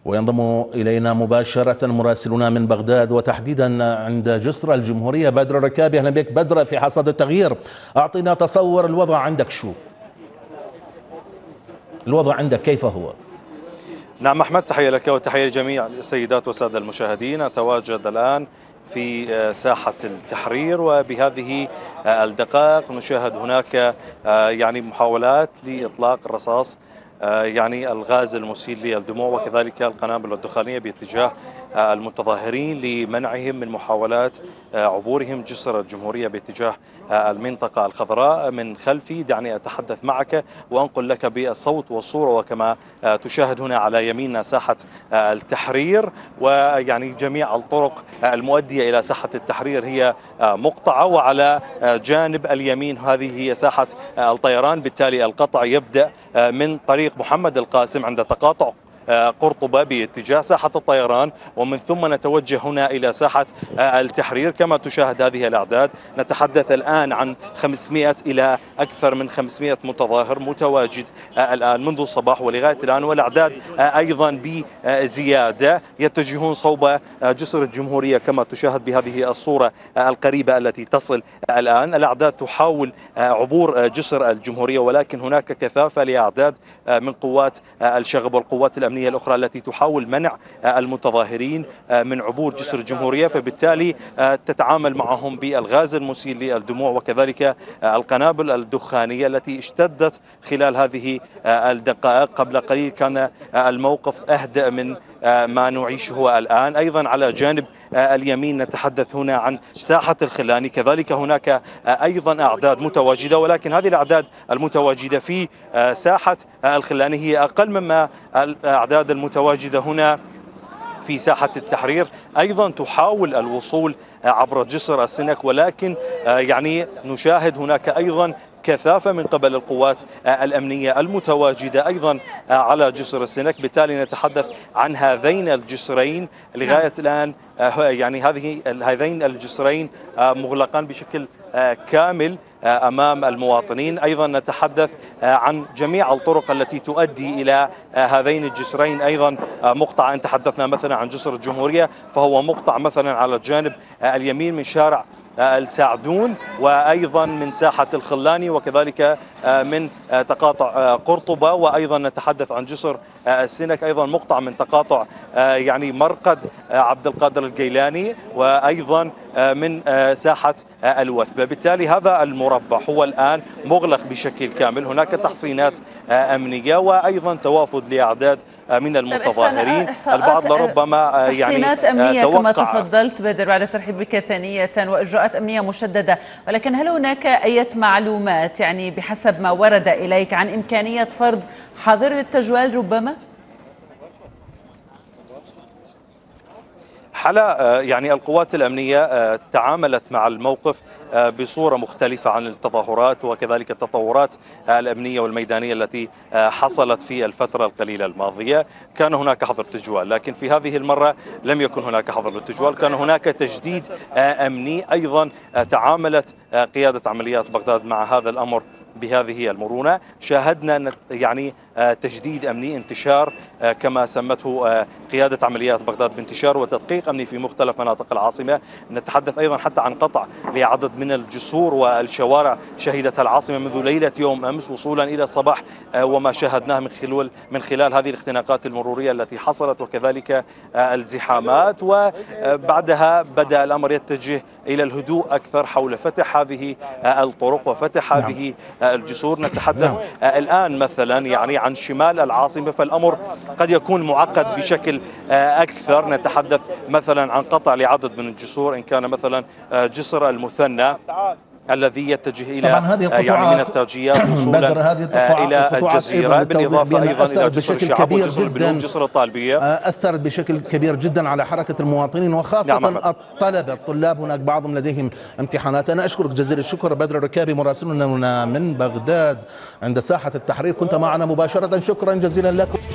وينضم إلينا مباشرة مراسلنا من بغداد وتحديدا عند جسر الجمهورية بدر الركابي. أهلا بك بدر في حصاد التغيير. أعطينا تصور الوضع عندك، شو الوضع عندك، كيف هو؟ نعم أحمد، تحية لك وتحية لجميع السيدات والسادة المشاهدين. أتواجد الآن في ساحة التحرير، وبهذه الدقائق نشاهد هناك محاولات لإطلاق الرصاص الغاز المسيل للدموع وكذلك القنابل الدخانية باتجاه المتظاهرين لمنعهم من محاولات عبورهم جسر الجمهورية باتجاه المنطقة الخضراء. من خلفي دعني أتحدث معك وأنقل لك بالصوت والصورة، وكما تشاهد هنا على يميننا ساحة التحرير، جميع الطرق المؤدية إلى ساحة التحرير هي مقطعة، وعلى جانب اليمين هذه هي ساحة الطيران. بالتالي القطع يبدأ من طريق محمد القاسم عند تقاطع قرطبة باتجاه ساحة الطيران، ومن ثم نتوجه هنا إلى ساحة التحرير. كما تشاهد هذه الأعداد، نتحدث الآن عن 500 إلى أكثر من 500 متظاهر متواجد الآن منذ الصباح ولغاية الآن، والأعداد أيضا بزيادة يتجهون صوب جسر الجمهورية كما تشاهد بهذه الصورة القريبة التي تصل الآن. الأعداد تحاول عبور جسر الجمهورية، ولكن هناك كثافة لأعداد من قوات الشغب والقوات الأمنية الأخرى التي تحاول منع المتظاهرين من عبور جسر الجمهورية، فبالتالي تتعامل معهم بالغاز المسيل للدموع وكذلك القنابل الدخانية التي اشتدت خلال هذه الدقائق. قبل قليل كان الموقف أهدأ من ما نعيشه الآن. أيضا على جانب اليمين نتحدث هنا عن ساحة الخلاني، كذلك هناك أيضا أعداد متواجدة، ولكن هذه الأعداد المتواجدة في ساحة الخلاني هي أقل مما الأعداد المتواجدة هنا في ساحة التحرير. أيضا تحاول الوصول عبر جسر السنك، ولكن نشاهد هناك أيضا كثافة من قبل القوات الأمنية المتواجدة أيضا على جسر السنك. بالتالي نتحدث عن هذين الجسرين لغاية الآن، هذين الجسرين مغلقان بشكل كامل أمام المواطنين. أيضا نتحدث عن جميع الطرق التي تؤدي إلى هذين الجسرين أيضا مقطع. إن تحدثنا مثلا عن جسر الجمهورية فهو مقطع مثلا على الجانب اليمين من شارع السعدون، وأيضا من ساحة الخلاني، وكذلك من تقاطع قرطبة، وأيضا نتحدث عن جسر السنك أيضا مقطع من تقاطع مرقد عبد القادر الجيلاني، وأيضا من ساحة الوثبة. بالتالي هذا المربع هو الآن مغلق بشكل كامل. هناك تحصينات أمنية وأيضا توافد لأعداد من المتظاهرين. البعض لربما تحصينات أمنية كما تفضلت بدر، بعد الترحيب بك ثانية، وإجراءات أمنية مشددة، ولكن هل هناك أي معلومات بحسب ما ورد إليك عن إمكانية فرض حظر للتجوال ربما؟ حلا القوات الأمنية تعاملت مع الموقف بصورة مختلفة عن التظاهرات وكذلك التطورات الأمنية والميدانية التي حصلت في الفترة القليلة الماضية. كان هناك حظر تجوال، لكن في هذه المرة لم يكن هناك حظر للتجوال، كان هناك تجديد أمني. أيضا تعاملت قيادة عمليات بغداد مع هذا الأمر بهذه المرونة. شاهدنا تجديد أمني، انتشار كما سمته قيادة عمليات بغداد بانتشار وتدقيق أمني في مختلف مناطق العاصمة. نتحدث أيضا حتى عن قطع لعدد من الجسور والشوارع شهدتها العاصمة منذ ليلة يوم أمس وصولا إلى الصباح، وما شاهدناه من خلال هذه الاختناقات المرورية التي حصلت وكذلك الزحامات. وبعدها بدأ الأمر يتجه إلى الهدوء أكثر حول فتح هذه الطرق وفتح هذه الجسور. نتحدث الآن مثلا عن شمال العاصمة، فالأمر قد يكون معقد بشكل أكثر. نتحدث مثلا عن قطع لعدد من الجسور، إن كان مثلا جسر المثنى الذي يتجه إلى من التاجيات وصولا إلى الجزيرة، بالإضافة أيضا إلى جسر الشعب وجسر البنوك جسر الطالبية. أثرت بشكل كبير جدا على حركة المواطنين وخاصة الطلاب هناك بعضهم لديهم امتحانات. أنا أشكرك جزيل الشكر بدر الركابي مراسلنا من بغداد عند ساحة التحرير، كنت معنا مباشرة، شكرا جزيلا لكم.